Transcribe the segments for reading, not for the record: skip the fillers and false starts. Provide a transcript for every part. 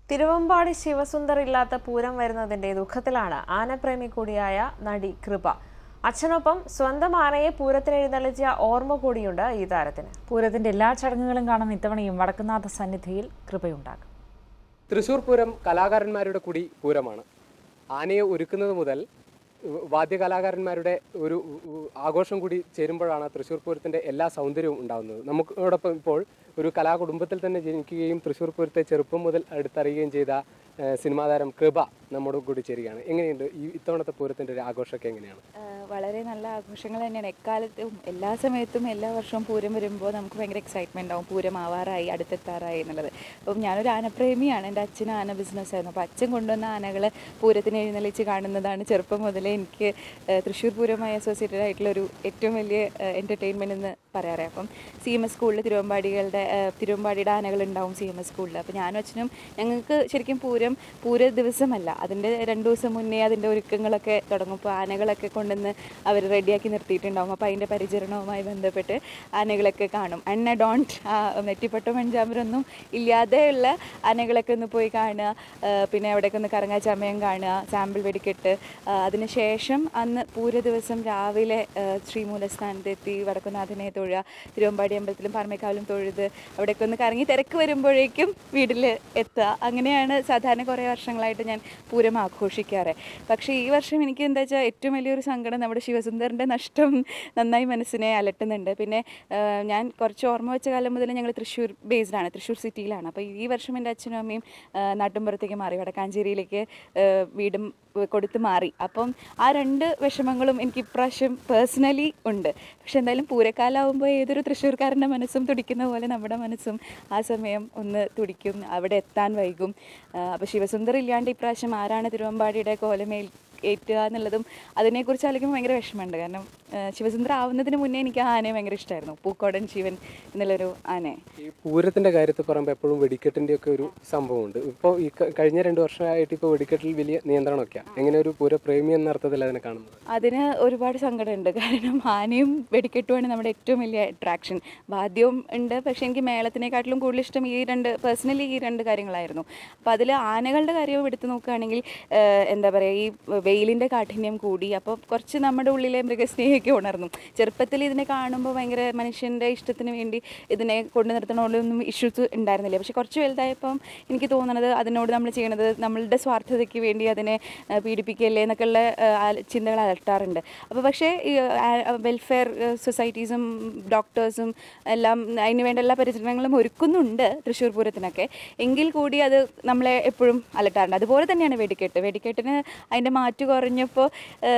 തിരുവമ്പാടി ശിവസുന്ദർ ഇല്ലാത്ത പൂരം വരുന്നതിന്റെ ദുഃഖത്തിലാണ് ആനപ്രേമി കൂടിയായ നടി കൃപ. അച്ഛനൊപ്പം സ്വന്തം ആനയെ പൂരത്തിനെഴുന്നള്ളിച്ച ഓർമ്മ കൂടിയുണ്ട് ഈ താരത്തിന്. പൂരത്തിന്റെ എല്ലാ ചടങ്ങുകളും കാണാൻ ഇത്തവണയും വടക്കുന്നാഥ സന്നിധിയിൽ കൃപയുണ്ടാകും. തൃശ്ശൂർ പൂരം കലാകാരന്മാരുടെ കൂടി പൂരമാണ്. ആനയെ ഒരുക്കുന്നത് മുതൽ വാദ്യകലാകാരന്മാരുടെ ഒരു ആഘോഷം കൂടി ചേരുമ്പോഴാണ് തൃശ്ശൂർ പൂരത്തിൻ്റെ എല്ലാ സൗന്ദര്യവും ഉണ്ടാകുന്നത്. നമുക്കോടൊപ്പം ഇപ്പോൾ ഒരു കലാകുടുംബത്തിൽ തന്നെ ജനിക്കുകയും തൃശ്ശൂർ പൂരത്തെ ചെറുപ്പം മുതൽ അടുത്തറിയുകയും ചെയ്ത സിനിമാ താരം കൃപ നമ്മോട് കൂടി ചേരുകയാണ്. എങ്ങനെയുണ്ട് ഇത്തവണത്തെ പൂരത്തിൻ്റെ ഒരു ആഘോഷമൊക്കെ എങ്ങനെയാണ്? വളരെ നല്ല ആഘോഷങ്ങൾ തന്നെയാണ്. എക്കാലത്തും എല്ലാ സമയത്തും എല്ലാ വർഷവും പൂരം വരുമ്പോൾ നമുക്ക് ഭയങ്കര എക്സൈറ്റ്മെൻ്റ് ആവും. പൂരം ആവാറായി, അടുത്തെത്താറായി എന്നുള്ളത്. അപ്പം ഞാനൊരു ആനപ്രേമിയാണ്. എൻ്റെ അച്ഛന് ആന ബിസിനസ്സായിരുന്നു. അപ്പോൾ അച്ഛൻ കൊണ്ടുവന്ന ആനകളെ പൂരത്തിന് എഴുന്നള്ളിച്ച് കാണുന്നതാണ് ചെറുപ്പം മുതലേ എനിക്ക് തൃശ്ശൂർ പൂരവുമായി അസോസിയേറ്റഡ് ആയിട്ടുള്ളൊരു ഏറ്റവും വലിയ എൻ്റർടൈൻമെൻറ്റ് എന്ന് പറയാറ്. അപ്പം CMS സ്കൂളിൽ തിരുവമ്പാടിയുടെ ആനകളുണ്ടാവും CMS സ്കൂളിൽ. അപ്പോൾ ഞാനും അച്ഛനും ഞങ്ങൾക്ക് ശരിക്കും പൂര ദിവസമല്ല, അതിൻ്റെ 2 ദിവസം മുന്നേ അതിൻ്റെ ഒരുക്കങ്ങളൊക്കെ തുടങ്ങും. അപ്പോൾ ആനകളൊക്കെ കൊണ്ടുവന്ന് അവർ റെഡിയാക്കി നിർത്തിയിട്ടുണ്ടാവും. അപ്പോൾ അതിൻ്റെ പരിചരണവുമായി ബന്ധപ്പെട്ട് ആനകളൊക്കെ കാണും. അണ്ണ ഡോണ്ട് നെറ്റിപ്പട്ടോ മഞ്ചാമ്പരൊന്നും ഇല്ലാതെയുള്ള ആനകളൊക്കെ ഒന്ന് പോയി കാണുക. പിന്നെ അവിടേക്ക് ഒന്ന് കറങ്ങാ ചമയം കാണുക, സാമ്പിൾ വെടിക്കെട്ട്. അതിനുശേഷം അന്ന് പൂര ദിവസം രാവിലെ ശ്രീമൂലസ്ഥാനത്തെത്തി വടക്കുന്നാഥനെ തൊഴുക, തിരുവമ്പാടി അമ്പലത്തിലും പാറമേക്കാവിലും തൊഴുത് അവിടേക്ക് ഒന്ന് കറങ്ങി തിരക്ക് വരുമ്പോഴേക്കും വീട്ടിൽ എത്തുക. അങ്ങനെയാണ് സാധാരണ കുറേ വർഷങ്ങളായിട്ട് ഞാൻ പൂരം ആഘോഷിക്കാറ്. പക്ഷേ ഈ വർഷം എനിക്ക് എന്താ വെച്ചാൽ ഏറ്റവും വലിയൊരു സങ്കടം നമ്മുടെ ശിവസുന്ദറിൻ്റെ നഷ്ടം നന്നായി മനസ്സിനെ അലട്ടുന്നുണ്ട്. പിന്നെ ഞാൻ കുറച്ച് ഓർമ്മ വെച്ച കാലം മുതൽ ഞങ്ങൾ തൃശ്ശൂർ ബേസ്ഡാണ്, തൃശ്ശൂർ സിറ്റിയിലാണ്. അപ്പോൾ ഈ വർഷം എൻ്റെ അച്ഛനും അമ്മയും നാട്ടിൻപുറത്തേക്ക് മാറി, വടക്കാഞ്ചേരിയിലേക്ക് വീടും കൊടുത്ത് മാറി. അപ്പം ആ 2 വിഷമങ്ങളും എനിക്ക് ഇപ്രാവശ്യം പേഴ്സണലി ഉണ്ട്. പക്ഷെ എന്തായാലും പൂരക്കാലാവുമ്പോൾ ഏതൊരു തൃശ്ശൂർക്കാരൻ്റെ മനസ്സും തുടിക്കുന്ന പോലെ നമ്മുടെ മനസ്സും ആ സമയം ഒന്ന് തുടിക്കും, അവിടെ എത്താൻ വൈകും. അപ്പോൾ ശിവസുന്ദർ ഇല്ലാണ്ട് ഇപ്രാവശ്യം ആരാണ് തിരുവമ്പാടിയുടെ കോലമേൽ ഏറ്റുക എന്നുള്ളതും അതിനെക്കുറിച്ച് ആലോചിക്കുമ്പോൾ ഭയങ്കര വിഷമമുണ്ട്. കാരണം ശിവസുന്ദർ ആവുന്നതിന് മുന്നേ എനിക്ക് ആ ആനയെ ഭയങ്കര ഇഷ്ടമായിരുന്നു, പൂക്കോടൻ ശിവൻ എന്നുള്ളൊരു ആനയെ. ഈ പൂരത്തിൻ്റെ കാര്യത്തിൽ പറയുമ്പോൾ എപ്പോഴും വെടിക്കെട്ടിൻ്റെ ഒക്കെ ഒരു സംഭവമുണ്ട്. ഇപ്പോൾ ഈ കഴിഞ്ഞ 2 വർഷമായിട്ട് ഇപ്പോൾ വെടിക്കെട്ടിൽ വലിയ നിയന്ത്രണമൊക്കെയാണ്. എങ്ങനെ ഒരു പൂരപ്രേമി എന്ന അർത്ഥത്തിൽ അതിനെ കാണുന്നത്? അതിന് ഒരുപാട് സങ്കടമുണ്ട്. കാരണം ആനയും വെടിക്കെട്ടുമാണ് നമ്മുടെ ഏറ്റവും വലിയ അട്രാക്ഷൻ. വാദ്യവും ഉണ്ട്, പക്ഷേ എനിക്ക് മേളത്തിനെക്കാട്ടിലും കൂടുതൽ ഇഷ്ടം പേഴ്സണലി ഈ 2 കാര്യങ്ങളായിരുന്നു. അപ്പോൾ അതിൽ ആനകളുടെ കാര്യവും എടുത്തു നോക്കുകയാണെങ്കിൽ എന്താ പറയുക, ഈ വെയിലിൻ്റെ കാഠിന്യം കൂടി. അപ്പോൾ കുറച്ച് നമ്മുടെ ഉള്ളിലെ മൃഗസ്നേഹിയൊക്കെ ഉണർന്നു. ചെറുപ്പത്തിൽ ഇതിനെ കാണുമ്പോൾ ഭയങ്കര മനുഷ്യൻ്റെ ഇഷ്ടത്തിന് വേണ്ടി ഇതിനെ കൊണ്ടു നിർത്തണോടൊന്നും ഇഷ്യൂസ് ഉണ്ടായിരുന്നില്ല. പക്ഷെ കുറച്ച് വലുതായപ്പം എനിക്ക് തോന്നുന്നത് അതിനോട് നമ്മൾ ചെയ്യണത് നമ്മളുടെ സ്വാർത്ഥതയ്ക്ക് വേണ്ടി അതിനെ പീഡിപ്പിക്കല്ലേ എന്നൊക്കെയുള്ള ചിന്തകൾ അലട്ടാറുണ്ട്. അപ്പോൾ പക്ഷേ ഈ വെൽഫെയർ സൊസൈറ്റീസും ഡോക്ടേഴ്സും എല്ലാം അതിന് വേണ്ട എല്ലാ പരിചരണങ്ങളും ഒരുക്കുന്നുണ്ട് തൃശ്ശൂർ പൂരത്തിനൊക്കെ. എങ്കിൽ കൂടി അത് നമ്മളെ എപ്പോഴും അലട്ടാറുണ്ട്. അതുപോലെ തന്നെയാണ് വെടിക്കെട്ടിന് അതിൻ്റെ മാറ്റ് കുറഞ്ഞപ്പോൾ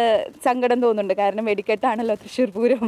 സങ്കടം തോന്നുന്നുണ്ട്. കാരണം വെടിക്കെട്ടാണല്ലോ തൃശ്ശൂർ പൂരം.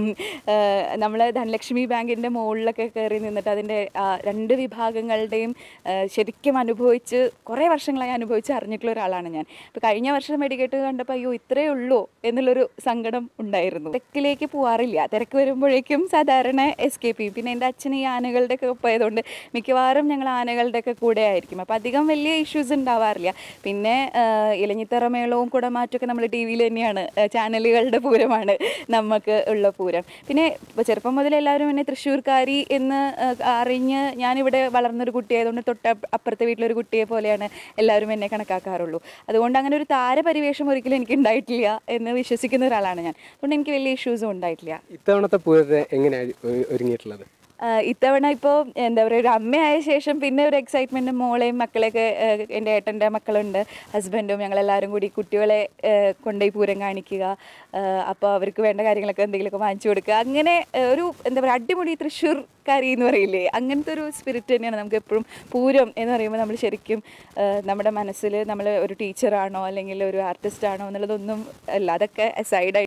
നമ്മൾ ധനലക്ഷ്മി ബാങ്കിൻ്റെ മുകളിലൊക്കെ കയറി നിന്നിട്ട് അതിൻ്റെ 2 വിഭാഗങ്ങളുടെയും ശരിക്കും കുറേ വർഷങ്ങളായി അനുഭവിച്ച് അറിഞ്ഞിട്ടുള്ള ഒരാളാണ് ഞാൻ. ഇപ്പോൾ കഴിഞ്ഞ വർഷം വെടിക്കെട്ട് കണ്ടപ്പോൾ അയ്യോ ഇത്രയേ ഉള്ളൂ എന്നുള്ളൊരു സങ്കടം ഉണ്ടായിരുന്നു. തിരക്കിലേക്ക് പോകാറില്ല, തിരക്ക് വരുമ്പോഴേക്കും സാധാരണ എസ്കേപ്പ് ചെയ്യും. പിന്നെ എൻ്റെ അച്ഛന് ഈ ആനകളുടെ ഒക്കെ ഒപ്പമായതുകൊണ്ട് മിക്കവാറും ഞങ്ങൾ ആനകളുടെ ഒക്കെ കൂടെ ആയിരിക്കും. അപ്പോൾ അധികം വലിയ ഇഷ്യൂസ് ഉണ്ടാവാറില്ല. പിന്നെ ഇലഞ്ഞിത്തറമേളവും കുടമാറ്റമൊക്കെ നമ്മൾ TV-യിൽ തന്നെയാണ്, ചാനലുകളുടെ പൂരമാണ് നമുക്ക് ഉള്ള പൂരം. പിന്നെ ഇപ്പോൾ ചെറുപ്പം മുതൽ എല്ലാവരും എന്നെ തൃശ്ശൂർക്കാരി എന്ന് അറിഞ്ഞ് ഞാനിവിടെ വളർന്നൊരു കുട്ടിയായതുകൊണ്ട് അപ്പുറത്തെ വീട്ടിലൊരു കുട്ടിയെ പോലെയാണ് എല്ലാവരും എന്നെ കണക്കാക്കാറുള്ളൂ. അതുകൊണ്ട് അങ്ങനെ ഒരു താരപരിവേഷം ഒരിക്കലും എനിക്ക് ഉണ്ടായിട്ടില്ല എന്ന് വിശ്വസിക്കുന്ന ഒരാളാണ് ഞാൻ. അതുകൊണ്ട് എനിക്ക് വലിയ ഇഷ്യൂസും ഉണ്ടായിട്ടില്ല. ഇത്തവണത്തെ പൂരത്തെ എങ്ങനെയാണ് ഒരുങ്ങിയിട്ടുള്ളത്? ഇത്തവണ ഇപ്പോൾ എന്താ പറയുക, ഒരു അമ്മയായ ശേഷം പിന്നെ ഒരു എക്സൈറ്റ്മെൻറ്റും മോളെയും മക്കളെയൊക്കെ, എൻ്റെ ഏട്ടൻ്റെ മക്കളുണ്ട്, ഹസ്ബൻഡും, ഞങ്ങളെല്ലാവരും കൂടി കുട്ടികളെ കൊണ്ടുപോയി പൂരം കാണിക്കുക. അപ്പോൾ അവർക്ക് വേണ്ട കാര്യങ്ങളൊക്കെ എന്തെങ്കിലുമൊക്കെ വാങ്ങിച്ചു കൊടുക്കുക. അങ്ങനെ ഒരു എന്താ പറയുക അടിപൊളി തൃശ്ശൂർക്കാരി എന്ന് പറയില്ലേ, അങ്ങനത്തെ ഒരു സ്പിരിറ്റ് തന്നെയാണ് നമുക്ക് എപ്പോഴും. പൂരം എന്ന് പറയുമ്പോൾ നമ്മൾ ശരിക്കും നമ്മുടെ മനസ്സിൽ നമ്മൾ ഒരു ടീച്ചറാണോ അല്ലെങ്കിൽ ഒരു ആർട്ടിസ്റ്റാണോ എന്നുള്ളതൊന്നും അല്ല, അതൊക്കെ സൈഡായിട്ട്